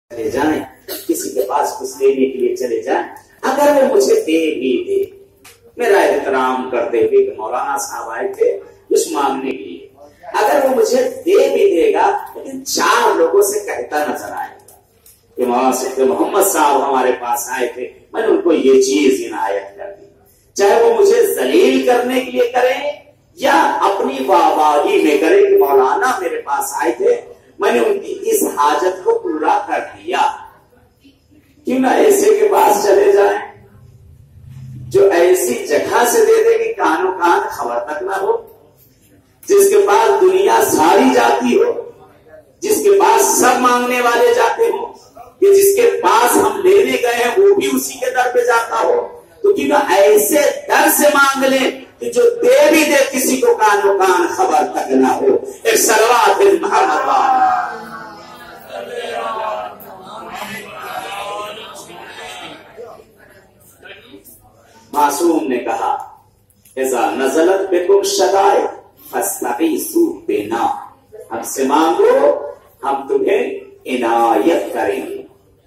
چلے جائیں، کسی کے پاس کچھ لینے کے لیے چلے جائیں، اگر وہ مجھے دے بھی دے، میرا احترام کرتے ہوئے کہ مولانا صاحب آئے تھے کچھ مانگنے کے لیے، اگر وہ مجھے دے بھی دے گا لیکن 4 لوگوں سے کہتا نظر آئے گا کہ مولانا محمد صاحب ہمارے پاس آئے تھے، میں نے ان کو یہ چیز عنایت کر دی، چاہے وہ مجھے ذلیل کرنے کے لیے کریں یا اپنی واہواہی میں کرے کہ مولانا میرے پاس آئے تھے، میں نے ان کی اس حاجت کو پورا کر دیا۔ کیوں نہ ایسے کے پاس چلے جائیں جو ایسی جگہ سے دے دے کہ کانوں کان خبر تک نہ ہو، جس کے پاس دنیا ساری جاتی ہو، جس کے پاس سب مانگنے والے جاتے ہوں، کہ جس کے پاس ہم لینے گئے ہیں وہ بھی اسی کے در پہ جاتا ہو، تو کیوں نہ ایسے در سے مانگ لیں کہ جو دے بھی دے کسی کو کانوں کان خبر تک نہ ہو۔ ایک صلوات محمد معصوم نے کہا اذا نزلت بكم شدائد فاستغیثوا بنا، ہم سے مانگو ہم تمہیں عنایت کریں گے۔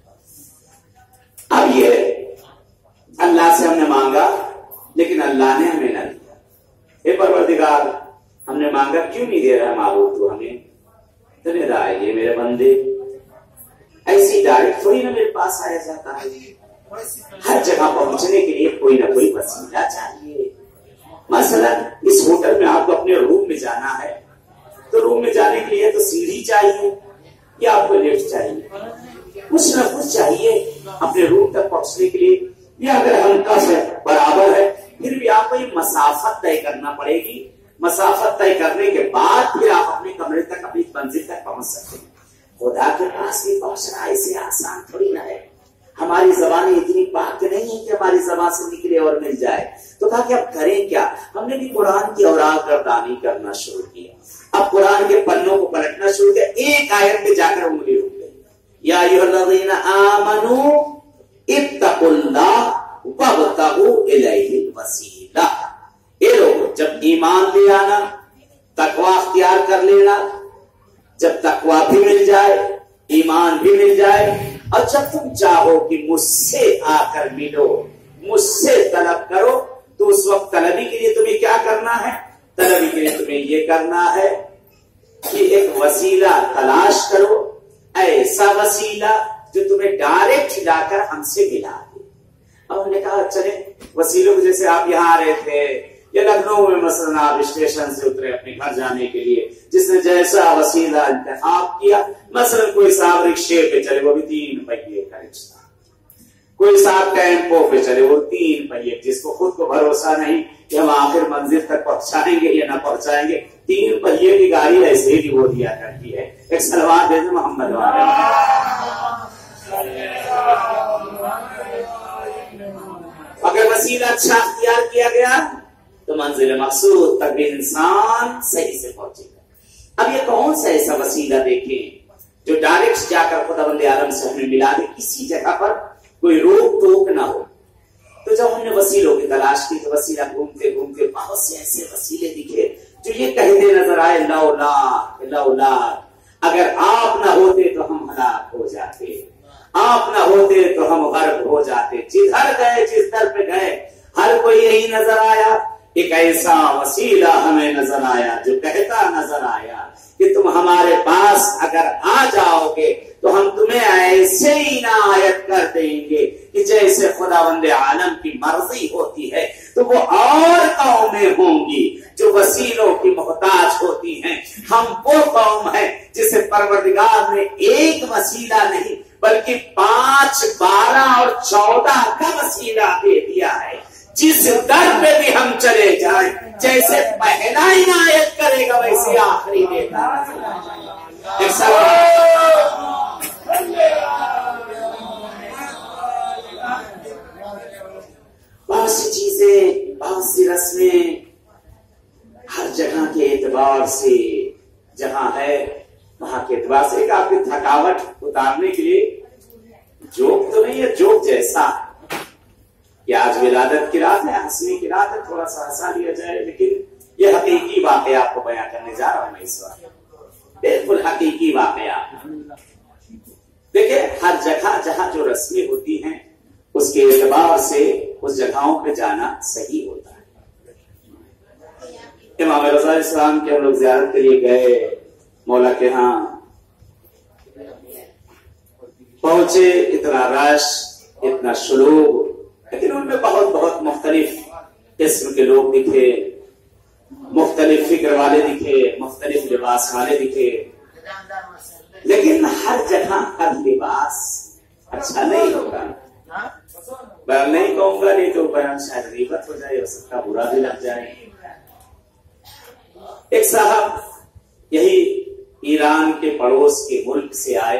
اب یہ اللہ سے ہم نے مانگا لیکن اللہ نے ہمیں نہ دیا، اے پروردگار ہم نے مانگا کیوں نہیں دے رہا معبود تو ہمیں؟ تمہیں رائے یہ میرے بندے ایسی ڈائریکٹ تھوڑی نہ میرے پاس آیا جاتا ہے، ہر جگہ پہنچنے کے لیے کوئی نہ کوئی وسیلہ چاہیے۔ مثلا اس ہوٹل میں آپ کو اپنے روم میں جانا ہے تو روم میں جانے کے لیے تو سیڑھی چاہیے یا آپ کو لفٹ چاہیے، کچھ نہ کچھ چاہیے اپنے روم تک پہنچنے کے لیے، یا اگر ہم کس ہے برابر ہے پھر بھی آپ کو یہ مسافت طے کرنا پڑے گی، مسافت طے کرنے کے بعد پھر آپ اپنے کمرے تک اپنی منزل تک پہنچ سکتے ہیں۔ خدا کے پاس بھی پہنچنا ایسے آسان تھوڑی نہ ہے، ہماری زبانیں اتنی پاک نہیں ہے کہ ہماری زبان سے نکلے اور مل جائے، تو کہا کہ اب کریں کیا؟ ہم نے بھی قرآن کی اوراق گردانی کرنا شروع کیا، اب قرآن کے پنوں کو پلٹنا شروع کیا، ایک آیت پہ جا کر انگلی رک گئی، یا ایھا الذین آمنوا اتقوا اللہ وابتغوا الیہ الوسیلہ۔ اے لوگ جب ایمان لے آنا، تقوی اختیار کر لینا، جب تقوی بھی مل جائے، ایمان بھی مل جائے، اور جب تم چاہو کہ مجھ سے آ کر ملو، مجھ سے طلب کرو، تو اس وقت طلبی کے لیے تمہیں کیا کرنا ہے؟ طلبی کے لیے تمہیں یہ کرنا ہے کہ ایک وسیلہ تلاش کرو، ایسا وسیلہ جو تمہیں ڈائریکٹ جا کر ہم سے ملا دے۔ اب ہم نے کہا چلے وسیلوں کو، جیسے آپ یہاں آ رہے تھے یا لکھنؤ میں مثلا آپ اسٹیشن سے اترے اپنے گھر جانے کے لیے، جس نے جیسا وسیلہ انتخاب کیا، مثلا کوئی صاحب رکشے پہ چلے وہ بھی 3 پہیے کا رکشہ، کوئی صاحب ٹیمپو پہ چلے وہ 3 پہیے، جس کو خود کو بھروسہ نہیں کہ ہم آخر منزل تک پہنچائیں گے یا نہ پہنچائیں گے، 3 پہیے کی گاڑی ایسے ہی وہ دیا کرتی ہے۔ ایک صلوات دے دیں محمد والے۔ اگر وسیلہ اچھا اختیار کیا گیا تو منزل مقصود تک بھی انسان صحیح سے پہنچے گا۔ اب یہ کون سا ایسا وسیلہ دیکھیں جو ڈائریکٹ جا کر خداوند عالم سے ہمیں ملا دے، کسی جگہ پر کوئی روک ٹوک نہ ہو۔ تو جب ہم نے وسیلوں کی تلاش کی تو وسیلہ گھومتے گھومتے بہت سے ایسے وسیلے دکھے جو یہ کہتے نظر آئے لولا لولا، اگر آپ نہ ہوتے تو ہم ہلاک ہو جاتے، آپ نہ ہوتے تو ہم غرق ہو جاتے۔ جدھر گئے جس در پہ گئے ہر کوئی یہی نظر آیا، ایک ایسا وسیلہ ہمیں نظر آیا جو کہتا نظر آیا کہ تم ہمارے پاس اگر آ جاؤ گے تو ہم تمہیں ایسے ہی عنایت کر دیں گے کہ جیسے خداوند عالم کی مرضی ہوتی ہے۔ تو وہ اور قومیں ہوں گی جو وسیلوں کی محتاج ہوتی ہیں، ہم وہ قوم ہیں جسے پروردگار نے ایک وسیلہ نہیں بلکہ 5، 12 اور 14 کا وسیلہ دے دیا ہے۔ جس در پہ بھی ہم چلے جائیں، جیسے پہلا عنایت کرے گا ویسے آخری دیتا ہے۔ بہت سی چیزیں، بہت سی رسمیں ہر جگہ کے اعتبار سے، جہاں ہے وہاں کے اعتبار سے، ایک آپ کی تھکاوٹ اتارنے کے لیے جوک تو نہیں ہے، جوک جیسا کہ آج ولادت کی رات ہے، ہنسنے کی رات ہے، تھوڑا سا ہنسا لیا جائے، لیکن یہ حقیقی واقعہ آپ کو بیان کرنے جا رہا ہوں میں اس وقت، بالکل حقیقی واقعہ۔ دیکھیں ہر جگہ جہاں جو رسمیں ہوتی ہیں اس کے اعتبار سے اس جگہوں پہ جانا صحیح ہوتا ہے. امام رضا علیہ السلام کے ہم لوگ زیارت کے لیے گئے مولا کے ہاں پہنچے، اتنا رش اتنا شلوغ، لیکن ان میں بہت بہت مختلف قسم کے لوگ دکھے، مختلف فکر والے دکھے، مختلف لباس والے دکھے، لیکن ہر جگہ ہر لباس اچھا نہیں ہوگا. بیان نہیں کہوں گا، نہیں تو بیان شاید غیبت ہو جائے، سب کا برا بھی لگ جائے. ایک صاحب یہی ایران کے پڑوس کے ملک سے آئے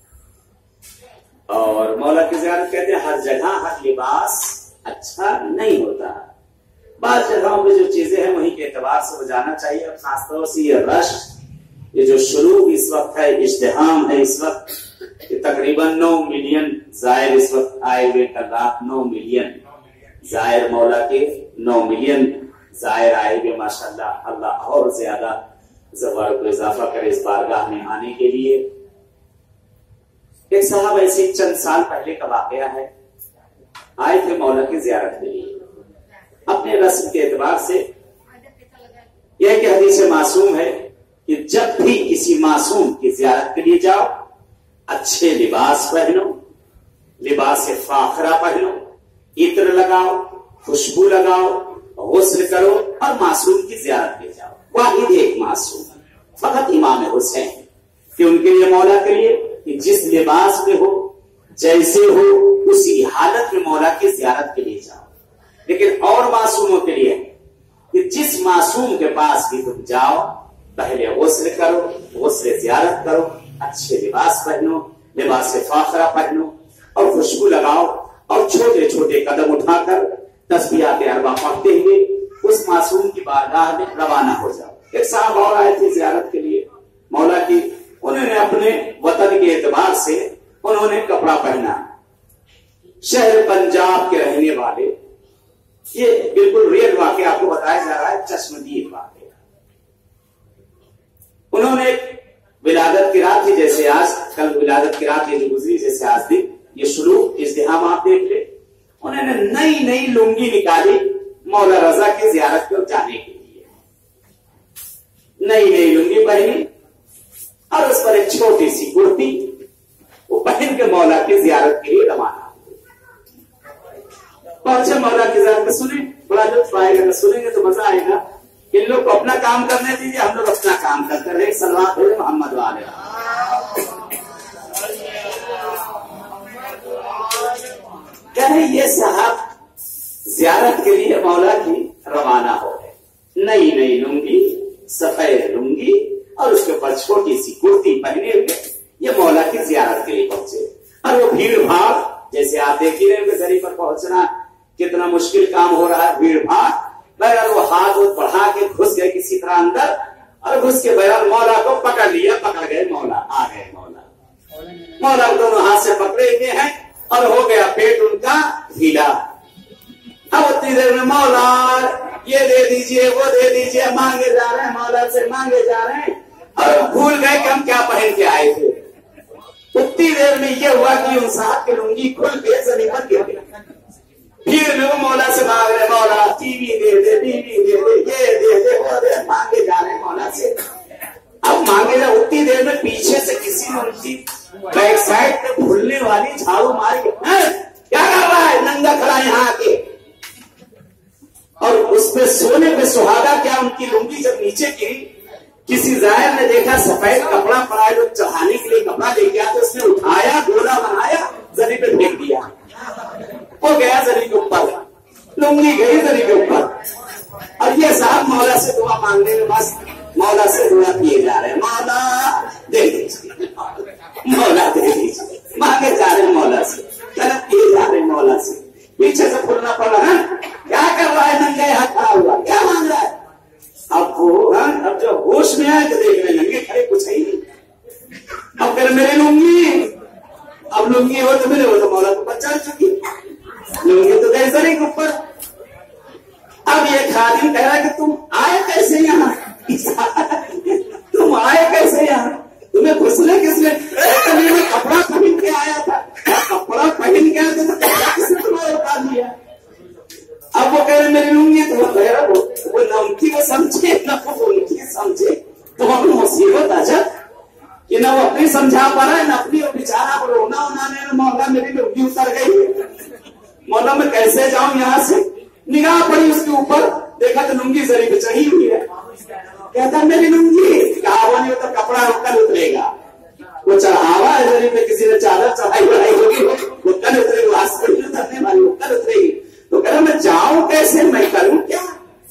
اور مولا کی زیارت کہتے ہیں ہر جگہ ہر لباس اچھا نہیں ہوتا، بعض جگہوں پہ جو چیزیں ہیں وہیں کے اعتبار سے وہ جانا چاہیے. اب خاص طور سے یہ رش، یہ جو شروع اس وقت ہے، ازدحام ہے اس وقت، تقریباً 9 ملین زائر اس وقت آئے ہوئے، کل رات 9 ملین زائر مولا کے 9 ملین زائر آئے ہوئے. ماشاءاللہ اللہ اور زیادہ زوار کو اضافہ کرے اس بارگاہ میں آنے کے لیے. ایک صاحب ایسے چند سال پہلے کا واقعہ ہے، آئے تھے مولا کی زیارت کے لیے. اپنے رسم کے اعتبار سے یہ کہ حدیث معصوم ہے کہ جب بھی کسی معصوم کی زیارت کے لیے جاؤ اچھے لباس پہنو، لباس فاخرہ پہنو، عطر لگاؤ، خوشبو لگاؤ، غسل کرو اور معصوم کی زیارت لے جاؤ. واحد ایک معصوم فقط امام حسین کہ ان کے لیے مولا کے لیے کہ جس لباس میں ہو جیسے ہو اسی حالت میں مولا کی زیارت کے لیے جاؤ. لیکن اور معصوموں کے لیے کہ جس معصوم کے پاس بھی تم جاؤ پہلے غسل کرو، غسل زیارت کرو، اچھے لباس پہنو، لباس فاخرہ پہنو اور خوشبو لگاؤ اور چھوٹے چھوٹے قدم اٹھا کر تسبیحات اربع پڑھتے ہوئے اس معصوم کی بارگاہ میں روانہ ہو جاؤ. ایک صاحب اور آئے تھے زیارت کے لیے مولا کی، انہوں نے اپنے وطن کے اعتبار سے انہوں نے کپڑا پہنا، شہر پنجاب کے رہنے والے. یہ بالکل ریئل واقعہ آپ کو بتایا جا رہا ہے، چشمدید واقعہ. انہوں نے ولادت کی رات تھی، جیسے آج کل ولادت کی رات یہ جو گزری جیسے آج دن، یہ شروع ازدحام آپ دیکھ لیں. انہوں نے نئی نئی لنگی نکالی مولا رضا کی زیارت پر جانے کے لیے. نئی نئی لنگی پہنی اور اس پر ایک چھوٹی سی کرتی وہ پہن کے مولا کی زیارت کے لیے روانہ. پہنچے مولا کی زیارت میں، سنیں بڑا لطف آئے گا، سنیں گے تو مزہ آئے گا. ان لوگ کو اپنا کام کرنے دیجیے، ہم لوگ اپنا کام کرتے رہے. صلوات ہو محمد والے. کہے یہ صاحب زیارت کے لیے مولا کی روانہ ہو گئے، نئی نئی لنگی، سفید لنگی اور اس کے اوپر چھوٹی سی کرتی پہنے ہوئے یہ مولا کی زیارت کے لیے پہنچے. اور وہ بھیڑ بھاڑ جیسے آپ دیکھ ہی رہے ہیں، گھر پر پہنچنا کتنا مشکل کام ہو رہا ہے، بھیڑ بھاڑ. بہرحال وہ ہاتھ بڑھا کے گھس گئے کسی طرح اندر اور گھس کے بہرحال مولا کو پکڑ لیا، پکڑ گئے مولا. آ گئے مولا دونوں ہاتھ سے پکڑے ہوئے ہیں اور ہو گیا پیٹ ان کا ڈھیلا. اب اتنی دیر میں مولا یہ دے دیجئے وہ دے دیجئے مانگے جا رہے ہیں، مولا سے مانگے جا رہے ہیں اور بھول گئے کہ ہم کیا پہن کے آئے تھے. اتنی دیر میں یہ ہوا کہ ان صاحب کی لنگی کھل کے زمین پر گر گئی. پھر میں وہ مولا سے مانگ رہے، مولا ٹی وی دے دے، ٹی وی دے دے، یہ دے دے وہ دے، مانگے جا رہے ہیں مولا سے. اب مانگے جا اتنی دیر میں پیچھے سے کسی نے ان کی بیک سائڈ پہ بھولنے والی جھاڑو ماری، کیا کر رہا ہے ننگا کھڑا یہاں آ کے. اور اس پہ سونے پہ سہاگا کیا ان کی لنگی جب نیچے گری، کسی زائر نے دیکھا سفید کپڑا پڑا ہے، لوگ چڑھانے کے لیے کپڑا لے گیا تو اس نے اٹھایا، گولا بنایا، زمین پہ پھینک دیا. وہ گیا زمین کے اوپر، لنگی گئی زمین کے اوپر. اور یہ صاحب مولا سے دعا مانگنے میں بس مولا سے دعا کیے جا رہے ہیں، مولا دے دیجیے، مولا دے دیجیے، مانگے جا رہے ہیں مولا سے، طلب کیے جا رہے ہیں مولا سے. پیچھے سے کھلنا پڑ رہا ہے، کیا کر رہا ہے ننگے ہاتھ کھڑا ہوا، کیا مانگ رہا ہے. اب وہ اب جو ہوش میں آئے تو دیکھ رہے ننگے کھڑے کچھ ہے ہی نہیں. اب پھر میری لنگی، اب لنگی ہو تو میرے ہو تو مولا کو بچا چکی، لنگی تو گئے زمین کے اوپر. اب یہ خادم کہہ رہا ہے کہ تم آئے کیسے یہاں، تم آئے کیسے یہاں، تمہیں گھسنے کس نے، میں کپڑا خرید کے آیا تھا. बोला मैं कैसे जाऊं यहाँ से, निगाह पड़ी उसके ऊपर, देखा तो लुंगी जरी पे चढ़ी हुई है। कहता मेरी लुंगी, कहा नहीं होता कपड़ा कल उतरेगा, वो चढ़ावा है जरी पे, किसी ने चादर चढ़ाई बढ़ाई होगी, वो कल उतरेगी, आज थोड़ी उतरने वाली, वो कल उतरेगी। तो कह रहा मैं जाऊं कैसे, मैं करूं क्या।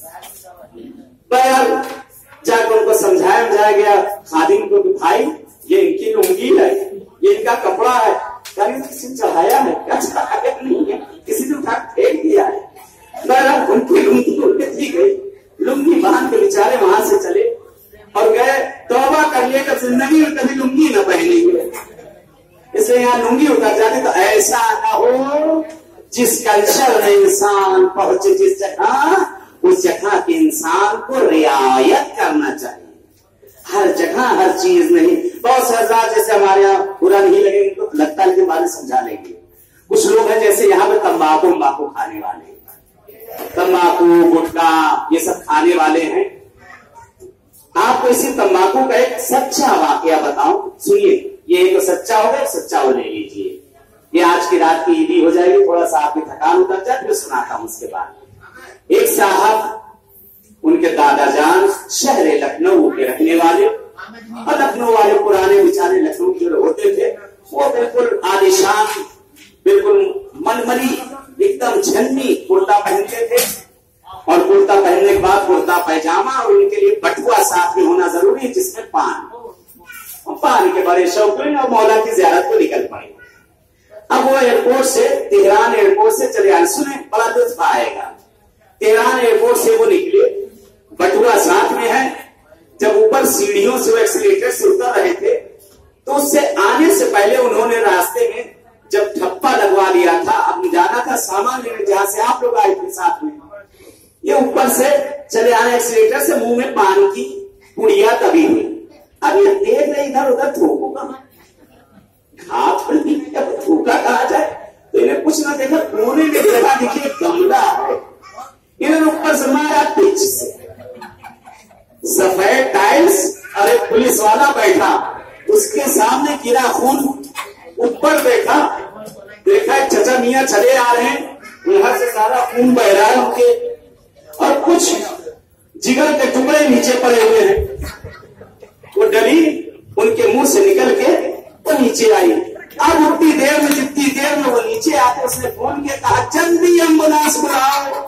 जाकर उनको समझाया गया खादिम को कि भाई ये इनकी लुंगी है, ये इनका कपड़ा है। किसी ने चढ़ाया है क्या, चढ़ाया नहीं है, किसी ने उठा फेंक दिया है। उनकी लुंगी उनके दी गई, लुंगी बांध के बेचारे वहां से चले और गए तौबा कर लिए कि जिंदगी में कभी लुंगी न पहनेंगे। इसलिए यहाँ लुंगी उतर जाती तो ऐसा न हो जिस कल्चर में इंसान पहुंचे जिस जगह, उस जगह के इंसान को रियायत करना चाहिए। हर जगह हर चीज नहीं, बहुत से हजरात जैसे हमारे यहाँ बुरा नहीं लगे तो लगता है, लेकिन बाद में समझा लेंगे। कुछ लोग हैं जैसे यहाँ पे तंबाकू खाने वाले, तंबाकू गुटखा ये सब खाने वाले हैं। आपको इसी तंबाकू का एक सच्चा वाकया बताऊं, सुनिए। ये एक तो सच्चा हो गया, सच्चा वो ले लीजिए, ये आज की रात की ईदी हो जाएगी, थोड़ा सा आपकी थकान उतर जाए, फिर सुनाता हूं। उसके बाद एक साहब, उनके दादा जान शहर लखनऊ के रहने वाले, और लखनऊ वाले पुराने बेचारे लखनऊ के जो होते थे वो बिल्कुल आलिशान, बिल्कुल मनमरी, एकदम झन्नी कुर्ता पहनते थे, और कुर्ता पहनने के बाद कुर्ता पैजामा, और उनके लिए बटुआ साथ में होना जरूरी है जिसमें पान के बड़े शौकीन, और मौला की ज़ियारत को निकल पड़े। अब वो एयरपोर्ट से, तेहरान एयरपोर्ट से चले आए, सुने बड़ा लुत्फ आएगा। तेहरान एयरपोर्ट से वो निकले, बटुआ साथ में है। जब ऊपर सीढ़ियों से वो एक्सीलेटर से उतर रहे थे तो उससे आने से पहले उन्होंने रास्ते में जब ठप्पा लगवा लिया था, अब जाना था सामान लेने जहां से आप लोग आए थे साथ में, ये ऊपर से चले आने एक्सीलेटर से मुंह में पान की पुड़िया तभी हुई। अब ये देख रहे इधर उधर थूकू कहा, थूका कहा जाए, तो इन्हें कुछ ना देखा, कोने में जगह देखिए गमला है, इन्होंने ऊपर से मारा पिच से, सफेद टाइल्स, और एक पुलिस वाला बैठा, उसके सामने गिरा खून, ऊपर देखा चचा मियां चले आ रहे हैं, यहां से सारा खून बह रहा है उनके, और कुछ जिगर के टुकड़े नीचे पड़े हुए हैं। वो डली उनके मुंह से निकल के वो नीचे आई। अब उतनी देर में, जितनी देर में वो नीचे आते, उसने फोन किया, कहा जल्दी एम्बुलेंस बुलाओ,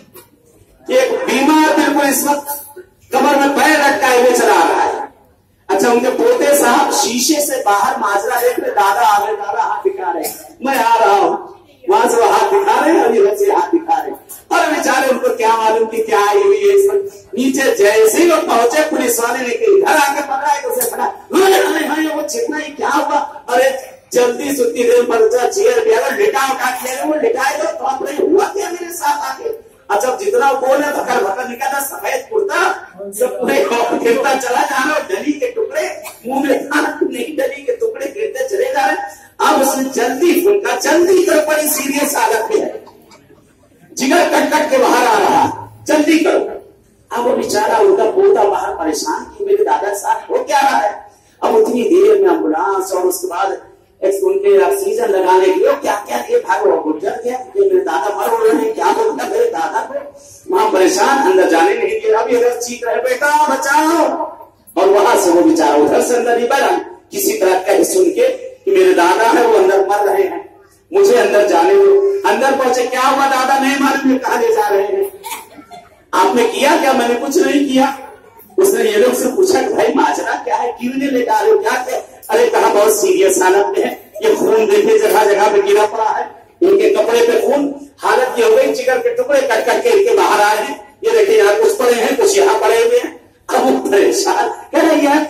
एक बीमार बिल्कुल इस वक्त कमर में पैर लटकाए हुए चला रहा है। अच्छा, उनके पोते साहब शीशे से बाहर माजरा देख रहे, दादा आ रहे, दादा हाथ दिखा रहे, मैं आ रहा हूं, वहां से वो हाथ दिखा रहे हैं, अभी से हाथ दिखा रहे, और बेचारे उनको क्या मालूम कि क्या आई हुई है इस वक्त। नीचे जैसे ही वो पहुंचे, पुलिस वाले ने घर आकर पकड़ा है, उसे पकड़ा, वो चिकना ही क्या हुआ, अरे जल्दी सुती देर पर चेयर भी अगर लिटा उठा किया, वो लिटाए तो अपने हुआ क्या मेरे साथ आके। अच्छा, जितना बोले भकर भकर निकला, सफेद कुर्ता सब पूरे गिरता चला जा रहा, डली के टुकड़े मुंह में नहीं, डली के टुकड़े गिरते चले जा रहे। अब उसने जल्दी कर, बड़ी सीरियस हालत में है, जिगर कट के बाहर आ रहा, जल्दी करो। अब वो बेचारा उनका पोता बाहर परेशान कि मेरे दादा साहब हो क्या रहा है। अब उतनी देर में एम्बुलेंस, और उसके बाद उनके ऑक्सीजन लगाने के लिए क्या क्या ये भागो, गुजर गया, मेरे दादा मर हो रहे हैं, क्या बोलता मेरे दादा को, वहां परेशान, अंदर जाने नहीं दिया। अभी अगर चीख रहे बेटा बचाओ, और वहां से वो बेचारा उधर से अंदर ही बढ़ा, किसी तरह कह सुन के कि मेरे दादा है वो अंदर मर रहे हैं, मुझे अंदर जाने दो। अंदर पहुंचे, क्या हुआ दादा, नहीं मालूम, कहा ले जा रहे हैं, आपने किया क्या? मैंने कुछ नहीं किया। उसने ये लोग से पूछा कि भाई माजरा क्या है, क्यों नहीं ले जा रहे हो, क्या क्या? अरे कहा बहुत सीरियस हालत में है, ये खून देखे जगह जगह पे गिरा पड़ा है, इनके कपड़े पे खून, हालत ये हो गई, जिगर के टुकड़े कट के इनके बाहर आए हैं, ये देखिए यहाँ कुछ पड़े हैं, कुछ यहाँ पड़े हुए हैं। अब वो परेशान कह रहे हैं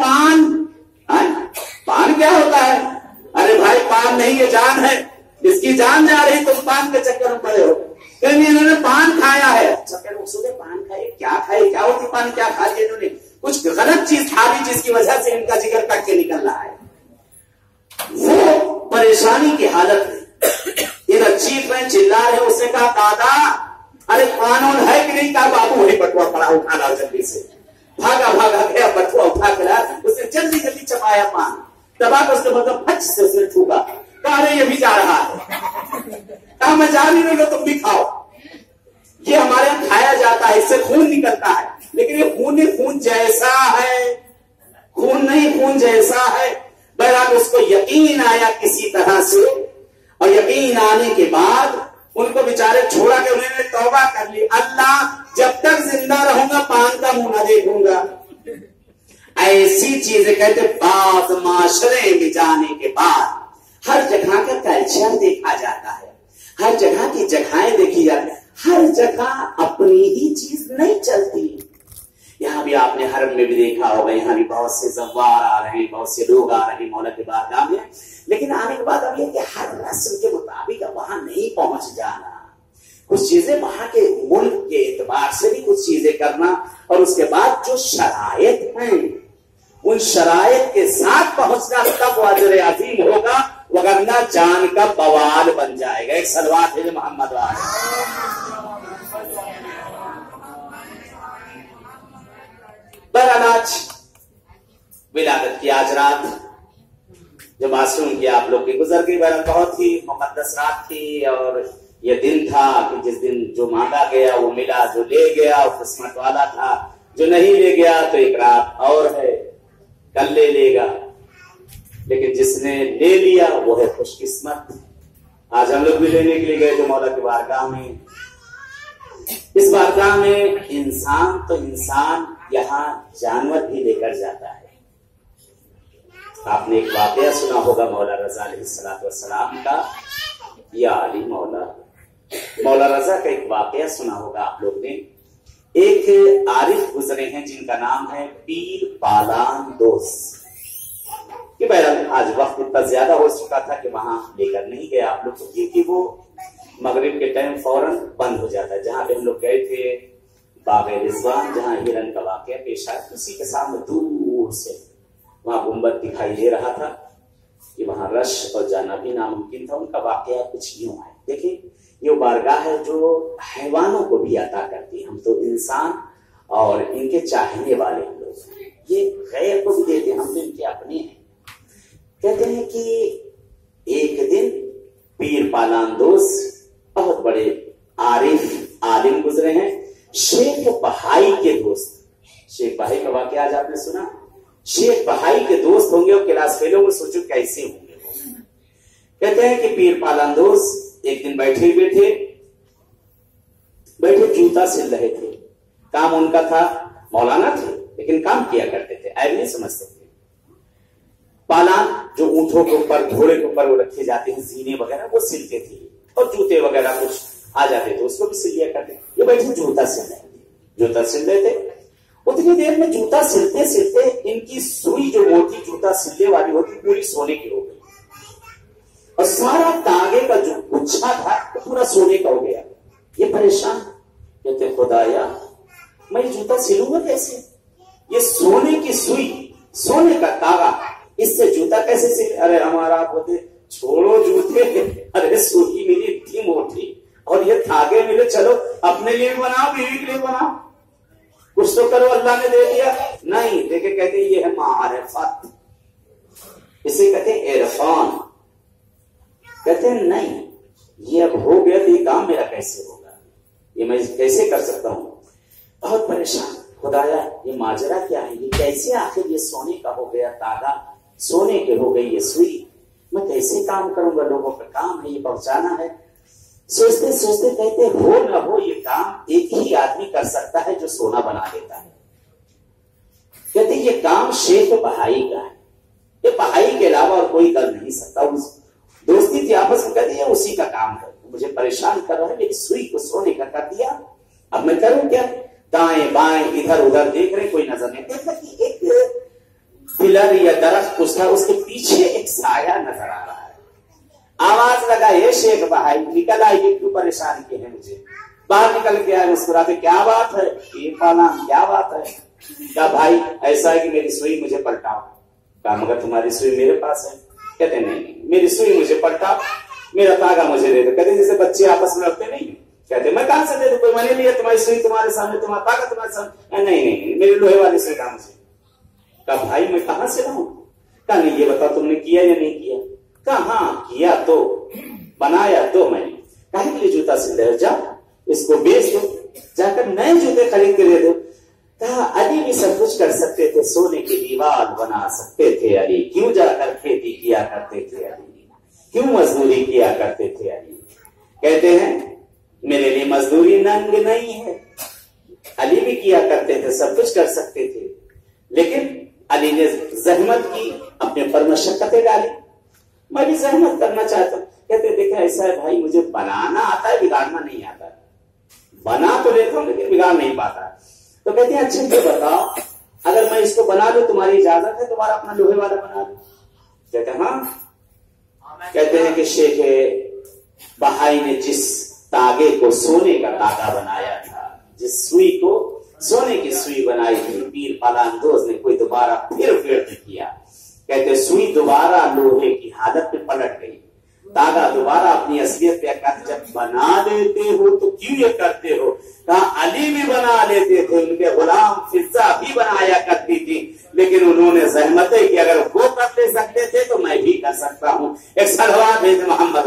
पान क्या होता है? अरे भाई पान नहीं, ये जान है, इसकी जान जा रही, तुम पान के चक्कर में पड़े हो। कहीं इन्होंने पान खाया है। अच्छा, सुबह पान खाए, क्या खाए, क्या होती पान, क्या खा लिया इन्होंने, कुछ गलत चीज खा ली जिसकी वजह से इनका जिगर कट के निकल रहा है। वो परेशानी की हालत में इधर चीख रहे, चिल्ला रहे। उसने कहा दादा अरे कानून है कि नहीं? कहा बाबू वही बटुआ पड़ा, उठा लाओ जल्दी से। भागा गया, बटुआ उठा के लाया, उसने जल्दी चबाया पान, दबा कर उसके मतलब फच से उसने ठूका। कहा अरे ये भी जा रहा है। कहा मैं जा नहीं रही, तुम भी खाओ। ये हमारे यहाँ खाया जाता है, इससे खून निकलता है, लेकिन ये खून जैसा है, खून नहीं, खून जैसा है। बहरहाल उसको यकीन आया किसी तरह से, और यकीन आने के बाद उनको बेचारे छोड़ा के उन्होंने तौबा कर ली, अल्लाह जब तक जिंदा रहूंगा पान का मुंह न देखूंगा। ऐसी चीजें कहते बात माशरे में जाने के बाद हर जगह का कल्चर देखा जाता है, हर जगह की जगहें देखी जाती है, हर जगह अपनी ही चीज नहीं चलती। यहाँ भी आपने हरम में भी देखा होगा, यहाँ भी बहुत से ज़व्वार आ रहे हैं, बहुत से लोग आ रहे हैं मौला के बारगाह में, लेकिन आने के बाद अब ये कि हर रस्म के मुताबिक वहां नहीं पहुंच जाना, कुछ चीजें वहां के मुल्क के एतबार से भी कुछ चीजें करना, और उसके बाद जो शरायत हैं उन शरायत के साथ पहुंचना, तब अजर अजीम होगा, वरना जान का बवाल बन जाएगा। एक सलवात है मोहम्मद आज विलादत की आज रात जो मासूम की आप लोग की गुजर गई, बहुत ही मुकद्दस रात थी, और ये दिन था कि जिस दिन जो मांगा गया वो मिला, जो ले गया वो किस्मत वाला था, जो नहीं ले गया तो एक रात और है, कल ले लेगा, लेकिन जिसने ले लिया वो है खुशकिस्मत। आज हम लोग भी लेने के लिए गए थे मौला की बारगाह में। इस बारगाह में इंसान तो इंसान, यहाँ जानवर भी लेकर जाता है। आपने एक वाकया सुना होगा मौला रजा अलैहिस्सलाम का, या अली मौला रजा का एक वाकया सुना होगा आप लोग ने। एक आरिफ गुजरे हैं जिनका नाम है पीर पालान दोस्त, कि बहरहाल आज वक्त इतना ज्यादा हो चुका था कि वहां लेकर नहीं गया आप लोग को, क्योंकि वो मगरिब के टाइम फौरन बंद हो जाता है। जहां पे हम लोग गए थे बाग रिजवान, जहां हिरन का वाकया पेश आया, उसी के सामने दूर से वहां गुंबद दिखाई दे रहा था कि वहां रश और जाना भी नामुमकिन था। उनका वाकया कुछ यूं है, देखिए ये बारगाह है जो हैवानों को भी अता करती है। हम तो इंसान और इनके चाहने वाले हम लोग, ये गैर को भी देते, हम तो इनके अपने हैं। कहते हैं कि एक दिन पीर पालांदोस बहुत बड़े आरिफ आलिम गुजरे हैं, शेख बहाई के दोस्त। शेख बहाई का वाकया आज आपने सुना, शेख बहाई के दोस्त होंगे और क्लास फेलो में सोचो कैसे होंगे वो। कहते हैं कि पीर पालांदोस एक दिन बैठे जूता सिल रहे थे। काम उनका था, मौलाना थे लेकिन काम किया करते थे, ऐब नहीं समझते थे। पालान जो ऊंटों के ऊपर, घोड़े के ऊपर वो रखे जाते हैं, जीने वगैरह वो सिलते थे, और जूते वगैरह कुछ आ जाते थे उसको भी सिल लिया करते। ये बैठे जूता सिल रहे थे। उतनी देर में जूता सिलते सिलते इनकी सुई जो मोटी जूता सिलने वाली होती पूरी सोने की हो गई, और सारा तागे का जो गुच्छा था वो पूरा सोने का हो गया। ये परेशान, कहते खुदाया मैं जूता सिलूंगा कैसे, ये सोने की सुई, सोने का तागा, इससे जूता कैसे सिले। अरे हमारा बोलते छोड़ो जूते, अरे सुई मिली इतनी मोटी और ये धागे मिले, चलो अपने लिए भी बनाओ, बीवी के लिए बनाओ, कुछ तो करो, अल्लाह ने दे दिया। नहीं, देखे कहते ये है मारिफत, इसे कहते हैं इरफान। कहते हैं नहीं, ये अब हो गया तो ये काम मेरा कैसे होगा, ये मैं कैसे कर सकता हूं। बहुत परेशान, खुदाया ये माजरा क्या है, ये कैसे आखिर ये सोने का हो गया तागा, सोने के हो गई ये सुई, मैं कैसे काम करूंगा, लोगों का काम है ये पहुंचाना है। सोचते सोचते कहते हो ना हो ये काम एक ही आदमी कर सकता है जो सोना बना देता है। कहते ये काम शेख बहाई का है, ये बहाई के अलावा और कोई कर नहीं सकता। उस दोस्ती थी आपस में, कहते हैं उसी का काम है, मुझे परेशान कर रहा है, मेरी सुई को सोने का कर दिया, अब मैं करूं क्या। दाएं बाएं इधर उधर देख रहे, कोई नजर नहीं। देखा कि एक पिलर या दरख्त कुछ था, उसके पीछे एक साया नजर आ रहा है। आवाज लगा, ये शेख बहाई निकल आइए, क्यों परेशान किए हैं मुझे। बाहर निकल के आए मुस्कुराते, क्या बात है ये पाला, क्या बात है। क्या भाई ऐसा है कि मेरी सुई मुझे पलटाओ। कहा मगर तुम्हारी सुई मेरे पास है। कहते नहीं, मेरी सुई मुझे पलटाओ, मेरा तागा मुझे दे दो। कहते जैसे बच्चे आपस में रखते नहीं, कहते मैं कहां से दे दूं, कोई मैंने लिया तुम्हारी सुई तुम्हारे सामने, तुम्हारा तागा तुम्हारे सामने। नहीं, मेरी लोहे वाली सुई का मुझे। कहा भाई मैं कहां से लाऊं। कहा नहीं, ये बताओ तुमने किया या नहीं किया। कहा हाँ किया तो, बनाया तो मैंने। काहे के लिए जूता सिल रहे हो, जाओ इसको बेच दो, जाकर नए जूते खरीद के दे दो। कहा अली भी सब कुछ कर सकते थे, सोने की दीवार बना सकते थे अली, क्यों जाकर खेती किया करते थे अली, क्यों मजदूरी किया करते थे अली। कहते हैं मेरे लिए मजदूरी नंग नहीं है, अली भी किया करते थे, सब कुछ कर सकते थे, लेकिन अली ने जहमत की, अपने पर मशक्कतें डाली, मैं भी जहमत करना चाहता हूं। कहते देखा ऐसा है भाई, मुझे बनाना आता है, बिगाड़ना नहीं आता, बना तो लेता हूं लेकिन बिगाड़ नहीं पाता। तो कहते हैं अच्छा ये बताओ, अगर मैं इसको बना लूं तुम्हारी इजाजत है, तुम्हारा अपना लोहे वाला बना लूं? कहते हैं हाँ। कहते हैं कि शेख बहाई ने जिस तागे को सोने का तागा बनाया था, जिस सुई को सोने की सुई बनाई थी, पीर पालांदोज ने कोई दोबारा फिर व्यर्थ किया। कहते सुई दोबारा लोहे की हालत में पलट गई, तागा दोबारा अपनी असलियत पे आकर जब बना लेते हो तो क्यों ये करते हो? कहा अली भी बना लेते थे, उनके गुलाम फिजा भी बनाया करती थी, लेकिन उन्होंने जहमतें कि अगर वो कर ले सकते थे तो मैं भी कर सकता हूं। एक सलवात भेज मोहम्मद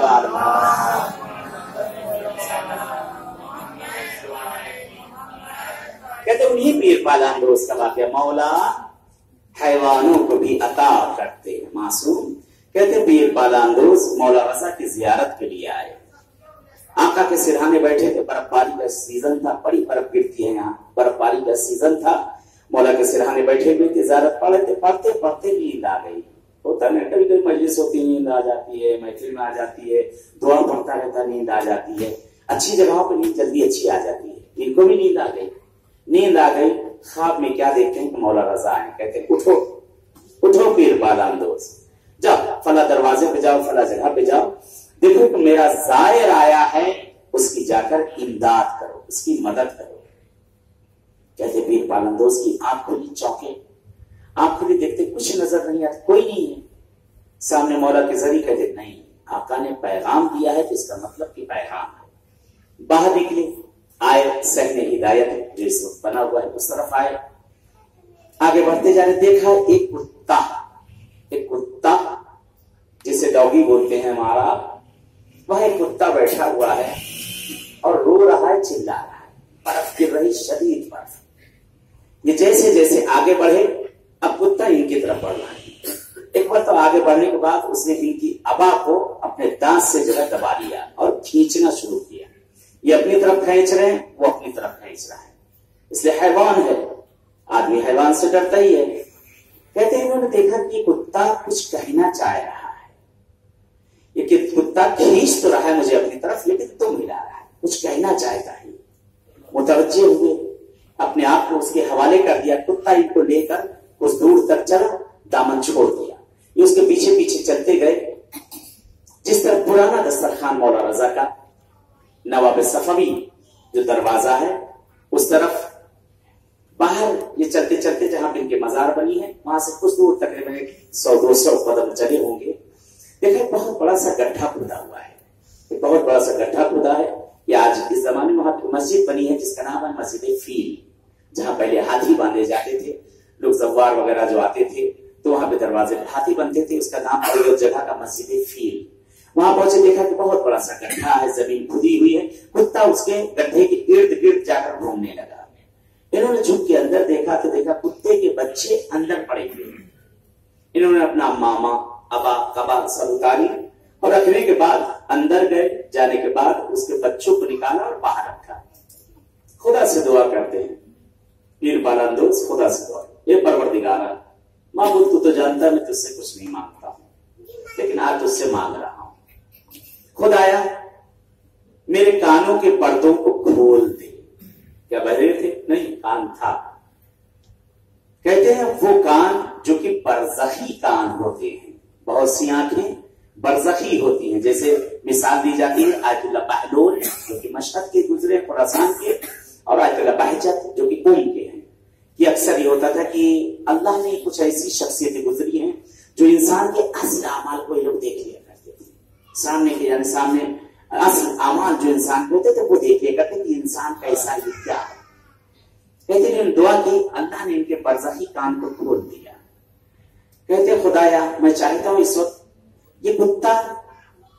कहते उन्हीं पीर पालांदोज का वाकया, मौला हैवानों को भी अता करते हैं मासूम। कहते पीर पालांदोज मौला रजा की जियारत के लिए आए, आका के सिरहाने बैठे थे, बर्फबारी का सीजन था, बड़ी बर्फ गिरती है यहाँ, बर्फबारी का सीजन था, मौला के सिरहाने बैठे हुए थे, जियारत पढ़ते पढ़ते पढ़ते नींद आ गई। होता है कभी कभी मजलिस होती नींद आ जाती है, महफिल में आ जाती है, दुआ पढ़ता रहता नींद आ जाती है, अच्छी जगहों पर नींद जल्दी अच्छी आ जाती है। इनको भी नींद आ गई, नींद आ गई। ख्वाब में क्या देखते हैं? मौला रजा है, कहते उठो उठो पीर पालांदोज, जाओ फला दरवाजे पे जाओ, फला जगह पे जाओ, देखो कि मेरा जायर आया है, उसकी जाकर इमदाद करो, उसकी मदद करो। कहते पीर पालांदोज की आंख खुली, चौंके, आंख खुली, देखते कुछ नजर नहीं आता, कोई नहीं है सामने। मौला के जरिए कहते नहीं, आका ने पैगाम दिया है तो इसका मतलब कि पैगाम है। बाहर निकले, आए सहने हिदायत जो इस वक्त बना हुआ है उस तरफ आए, आगे बढ़ते जा रहे, देखा एक कुत्ता जिसे डॉगी बोलते हैं हमारा, वह एक कुत्ता बैठा हुआ है और रो रहा है, चिल्ला रहा है, बर्फ गिर रही, शदीद बर्फ। ये जैसे जैसे आगे बढ़े, अब कुत्ता इनकी तरफ बढ़ रहा है। एक बार तो आगे बढ़ने के बाद उसने इनकी अबा को अपने दांत से जगह दबा लिया और खींचना शुरू किया। ये अपनी तरफ खींच रहे हैं, वो अपनी तरफ खींच रहा है, इसलिए हैवान है, आदमी हैवान से डरता ही है। कहते हैं इन्होंने देखा कि कुत्ता कुछ कहना चाह रहा है, ये कुत्ता खींच तो रहा है मुझे अपनी तरफ, लेकिन तुम हिला रहा है, कुछ कहना चाहता है। मुतवज्जे हुए, अपने आप को उसके हवाले कर दिया, कुत्ता इनको लेकर कुछ दूर तक चला, दामन छोड़ दिया, ये उसके पीछे पीछे चलते गए। जिस तरह पुराना दस्तरखान मौला रजा का नवाब सफवी जो दरवाजा है उस तरफ, बाहर ये चलते चलते जहां पे इनके मजार बनी है, वहां से कुछ दूर तकरीबन 100-200 कदम चले होंगे, देखा बहुत बड़ा सा गड्ढा खुदा हुआ है, बहुत बड़ा सा गड्ढा खुदा है। ये आज इस जमाने में वहां पे मस्जिद बनी है जिसका नाम है मस्जिद फील, जहां पहले हाथी बांधे जाते थे, लोग जव्वार वगैरह जो आते थे तो वहां पे दरवाजे पे हाथी बनते थे, उसका नाम पड़ी उस जगह का मस्जिद फील। वहां पहुंचे, देखा कि बहुत बड़ा सा गड्ढा है, जमीन खुदी हुई है, कुत्ता उसके गड्ढे के इर्द गिर्द जाकर घूमने लगा। इन्होंने झुक के अंदर देखा तो देखा कुत्ते के बच्चे अंदर पड़े हुए हैं। इन्होंने अपना मामा अबा कबा सब उतारी और रखने के बाद अंदर गए, जाने के बाद उसके बच्चों को निकाला और बाहर रखा। खुदा से दुआ करते हैं पीर पालांदोज, खुदा से दुआ, ये परवरदिगारा माबूद तू तो जानता है मैं तुझसे कुछ नहीं मांगता हूं, लेकिन आज तुझसे मांग रहा हूं, खुदाया मेरे कानों के पर्दों को खोल दे। क्या बहरे थे? नहीं, कान था। कहते हैं वो कान जो कि बरज़खी कान होते हैं, बहुत सी आंखें बरज़खी होती हैं, जैसे मिसाल दी जाती है आयतुल्लाह बहलोल जो कि मशहद के गुजरे खुरासान के, और आयतुल्लाह बहजत जो कि के हैं। कि अक्सर ये होता था कि अल्लाह ने कुछ ऐसी शख्सियतें गुजरी हैं जो इंसान के असल अमाल को ये लोग देख लिया करते थे, सामने के यानी सामने असल अमाल जो इंसान के होते थे वो देख लिया करते कि इंसान कैसा है, क्या है। कहते हैं दुआ की, अल्लाह ने इनके बरज़खी कान को खोल दिया। कहते खुदाया मैं चाहता हूं इस वक्त ये कुत्ता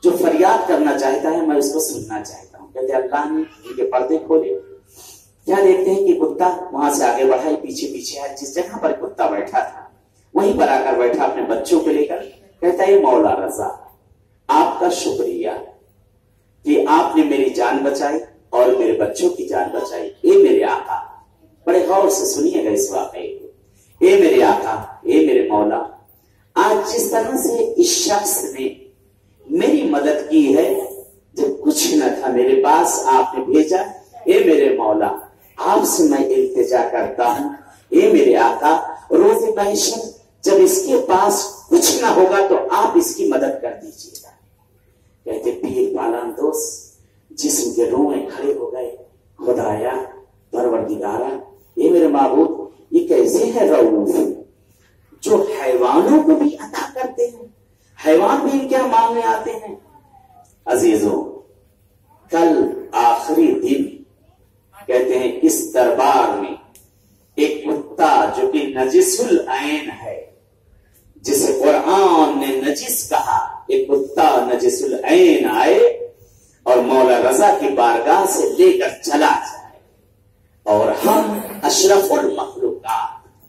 जो फरियाद करना चाहता है मैं उसको सुनना चाहता हूँ। कहते अल्लाह ने उनके पर्दे खोले, क्या देखते हैं कि कुत्ता वहां से आगे बढ़ा, पीछे पीछे आया, जिस जगह पर कुत्ता बैठा था वहीं पर आकर बैठा अपने बच्चों को लेकर। कहता है मौला रजा, आपका शुक्रिया कि आपने मेरी जान बचाई और मेरे बच्चों की जान बचाई। ए मेरे आका, बड़े गौर से सुनिएगा इस वाकये को। ए मेरे आका, ए मेरे मौला, आज जिस तरह से इस शख्स ने मेरी मदद की है, जब कुछ न था मेरे पास आपने भेजा। ए मेरे मौला, आपसे मैं इल्तिजा करता हूं, ए मेरे आका, रोज़ महशर जब इसके पास कुछ ना होगा तो आप इसकी मदद कर दीजिएगा। कहते पीर पालन दोस्त जिस्म के रोए खड़े हो गए, खुदाया, परवरदिगारा, ये मेरे महबूब, ये कैसे है रऊफ जो हैवानों को भी अता करते हैं, हैवान भी क्या मांगने आते हैं। अजीजों, कल आखिरी दिन कहते हैं इस दरबार में एक कुत्ता जो कि नजिसुल ऐन है, जिसे कुरान ने नजिस कहा, एक कुत्ता नजिसुल ऐन आए और मौला रजा की बारगाह से लेकर चला जाए, और हम अशरफुल मखलूकात,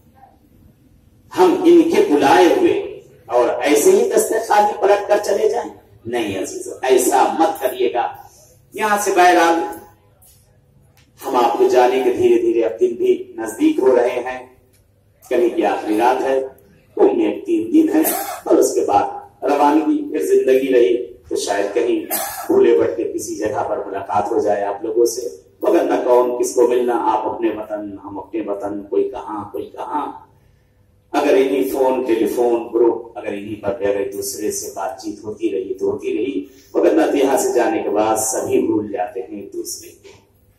हम इनके बुलाए हुए और ऐसे ही दस्ते खाली पलट कर चले जाएं। नहीं अजीजों, ऐसा मत करिएगा। यहां से बहरहाल हम आपको जाने के धीरे धीरे अब दिन भी नजदीक हो रहे हैं। कल की आखिरी रात है, उम्मीद 3 दिन है और उसके बाद रवानगी, फिर जिंदगी रही तो शायद कहीं भूले भटके किसी जगह पर मुलाकात हो जाए आप लोगों से, मगर न कौन किसको मिलना, आप अपने वतन हम अपने वतन, कोई कहां कोई कहां। अगर इन्हीं फोन टेलीफोन ग्रुप, अगर इन्हीं पर अगर एक दूसरे से बातचीत होती रही तो होती रही, मगर न यहाँ से जाने के बाद सभी भूल जाते हैं एक दूसरे को।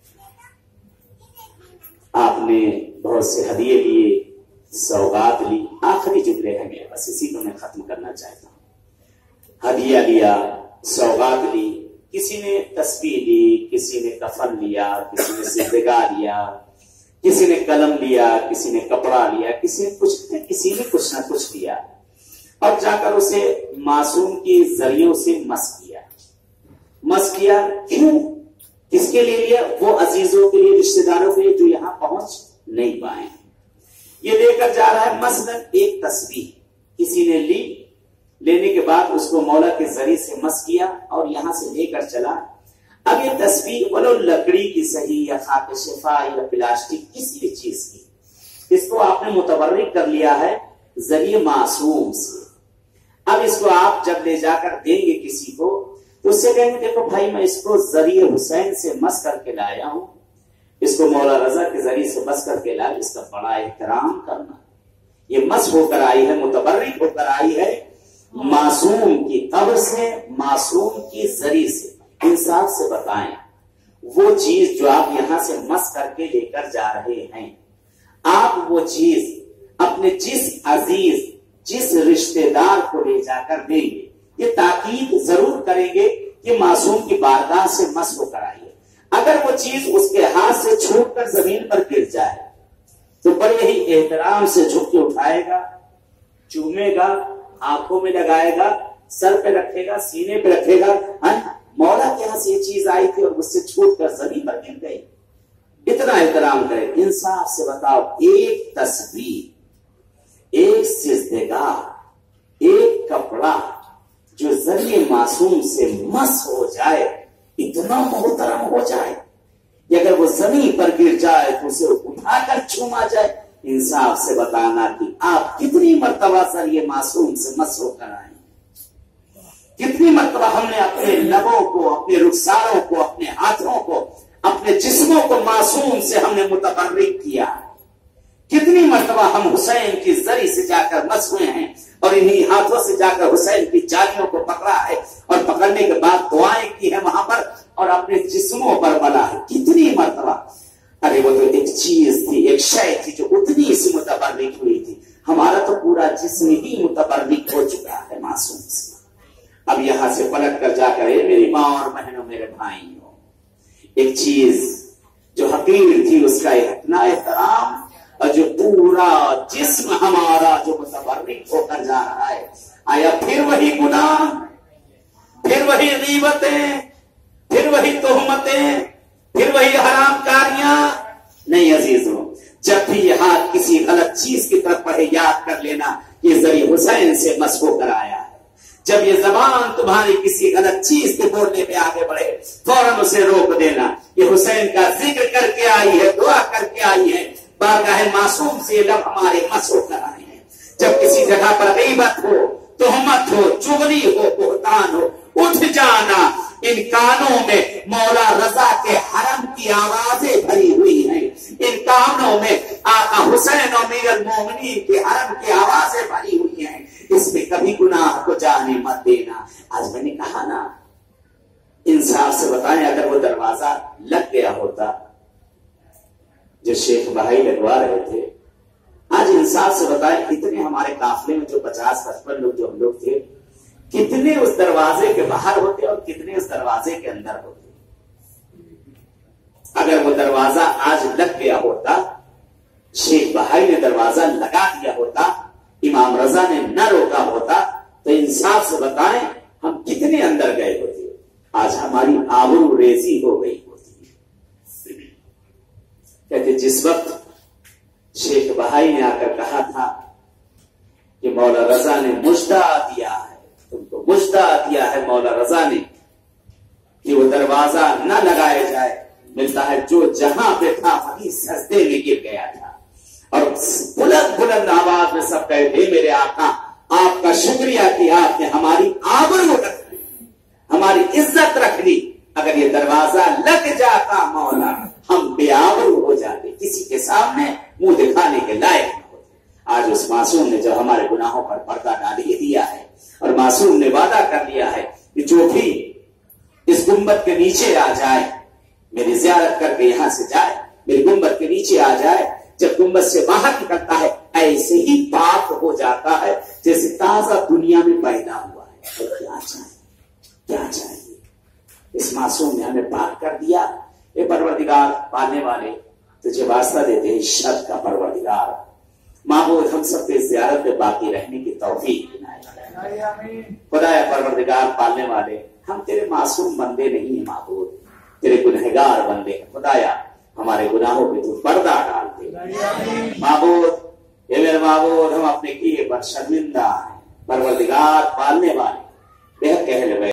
आपने बहुत से हदिये लिए, सौगात ली, आखिरी जुमले हैं मेरे बस, इसी को मैं खत्म करना चाहता हूं। हदिया लिया, सौगात ली, किसी ने तस्बीह ली, किसी ने कफन लिया, किसी ने सिद्दगा लिया, किसी ने कलम लिया, किसी ने कपड़ा लिया, किसी ने कुछ ना कुछ लिया और जाकर उसे मासूम की जरियों से मस किया। क्यों, किसके लिए लिया? वो अजीजों के लिए, रिश्तेदारों के लिए जो यहां पहुंच नहीं पाए। ये लेकर जा रहा है मसलन एक तस्बीह, किसी ने ली, लेने के बाद उसको मौला के जरिए से मस किया और यहां से लेकर चला। अब ये तस्बीह बोलो लकड़ी की सही या खाके शिफा या प्लास्टिक किसी भी चीज की, इसको आपने मुतबर्रिक कर लिया है जरिए मासूम से। अब इसको आप जब ले जाकर देंगे किसी को तो उससे कहेंगे देखो भाई मैं इसको जरिए हुसैन से मस करके लाया हूं, इसको मौला रजा के जरिए से मस करके लाया, इसका बड़ा एहतराम करना। ये मस होकर आई है, मुतबर्रिक होकर आई है मासूम की कब्र से, मासूम की जरिए से। इंसाफ से बताएं, वो चीज जो आप यहां से मस करके लेकर जा रहे हैं, आप वो चीज अपने जिस अजीज, जिस रिश्तेदार को ले जाकर देंगे, ये ताकीद जरूर करेंगे कि मासूम की बारगाह से मस होकर आई है। अगर वो चीज उसके हाथ से छूटकर जमीन पर गिर जाए तो बड़े ही एहतराम से झुक के उठाएगा, चूमेगा, आंखों में लगाएगा, सर पे रखेगा, सीने पे रखेगा। मौला के यहां से ये चीज आई थी और मुझसे छूट कर जमीन पर गिर गई, इतना एहतराम करे। इंसाफ से बताओ, एक तस्वीर, एक सिजदेगार, एक कपड़ा जो जरिए मासूम से मस हो जाए, इतना मोहतरम हो जाए कि अगर वो जमीन पर गिर जाए तो उसे उठाकर चूमा जाए। इंसाफ से बताना कि आप कितनी मर्तबा सर ये मासूम से मस होकर आए, कितनी मर्तबा हमने अपने लबों को, अपने रुखसारों को, अपने हाथों को, अपने जिस्मों को मासूम से हमने मुतबर्रिक किया। कितनी मर्तबा हम हुसैन की जरी से जाकर मस हुए हैं और इन्हीं हाथों से जाकर हुसैन की जालियों को पकड़ा है और पकड़ने के बाद दुआएं की है वहां पर और अपने जिस्मों पर बना है। कितनी मर्तबा, अरे वो तो एक चीज थी, एक शय थी जो उतनी सी मुतबर्रिक हुई थी। हमारा तो पूरा जिस्म ही मुतबर्रिक हो चुका है मासूम से। अब यहां से पलट कर जाकर मेरी माँ और बहनों, मेरे भाइयों, एक चीज जो हकीर थी उसका इतना एहतराम, और जो पूरा जिस्म हमारा जो मुतबर्रिक होकर जा रहा है, आया फिर वही गुनाह, پھر وہی غیبتیں، پھر وہی تہمتیں، پھر وہی حرام کاریاں. نہیں عزیزوں، جب بھی یہ ہاتھ کسی غلط چیز کی طرف بڑھے یاد کر لینا یہ ذریعہ حسین سے مسحو کرایا ہے. جب یہ زبان تمہاری کسی غلط چیز کے بولنے میں آگے بڑھے فوراً اسے روک دینا. یہ حسین کا ذکر کر کے آئی ہے، دعا کر کے آئی ہے، بارگاہ معصوم سے لب ہمارے مسحو کرائے ہیں. جب کسی جگہ پر غیبت ہو، تہمت ہو، چغلی ہو، بہتان ہو، اٹھ جانا. ان کانوں میں مولا رضا کے حرم کی آوازیں بھری ہوئی ہیں، ان کانوں میں آقا حسین امیر المومنین کے حرم کی آوازیں بھری ہوئی ہیں. اس میں کبھی گناہ کو جانے مت دینا. آج میں نے کہا نا، انصاف سے بتائیں اگر وہ دروازہ لگ گیا ہوتا جو شیخ بھائی لگوا رہے تھے، آج انصاف سے بتائیں کتنے ہمارے قافلے میں جو 50-55 لوگ جو ہم لوگ تھے، کتنے اس دروازے کے باہر ہوتے اور کتنے اس دروازے کے اندر ہوتے. اگر وہ دروازہ آج لگ گیا ہوتا، شیخ بھائی نے دروازہ لگا دیا ہوتا، امام رضا نے نہ روکا ہوتا، تو انصاف سے بتائیں ہم کتنے اندر گئے ہوتے. آج ہماری آبرو ریزی ہو گئی ہوتی. کہتے جس وقت شیخ بھائی نے آ کر کہا تھا کہ مولا رضا نے مژدہ دیا ہے، تم کو مژدہ دیا ہے مولا رضا نے کہ وہ دروازہ نہ لگائے جائے، ملتا ہے جو جہاں پہ تھا وہیں سجدے میں گر گیا تھا. اور بلند بلند آواز میں سب کہے تھے میرے آقا آپ کا شکریہ کہ آپ نے ہماری آبرو رکھ لی، ہماری عزت رکھ لی. اگر یہ دروازہ لگ جاتا مولا ہم بے آبرو ہو جاتے، کسی کے سامنے منہ دکھانے کے لائق نہ ہوتے. آج اس معصوم نے جو ہمارے گناہوں پر پردہ ڈالی دیا ہے، اور معصوم نے وعدہ کر لیا ہے کہ جو بھی اس گنبد کے نیچے آ جائے، میری زیارت کر کے یہاں سے جائے، میری گنبد کے نیچے آ جائے، جب گنبد سے باہر نکلتا ہے ایسے ہی پاک ہو جاتا ہے جیسے تازہ دنیا میں پیدا ہوا ہے. کیا چاہیے، کیا چاہیے. اس معصوم نے ہمیں پاک کر دیا. اے پروردگار پالنے والے، تجھے واسطہ دیتے ہیں شرط کا پروردگار، معبود ہم سب کے زیارت میں باقی رہنے کی توفیق بنائے. خدایا پروردگار پالنے والے، ہم تیرے معصوم بندے نہیں ہیں معبود، تیرے گنہگار بندے ہیں. خدایا ہمارے گناہوں پہ تو پردہ ڈال دے معبود. اے میرے معبود ہم اپنے کیے پر شرمندہ ہیں. پروردگار پالنے والے بے حق اہل بیت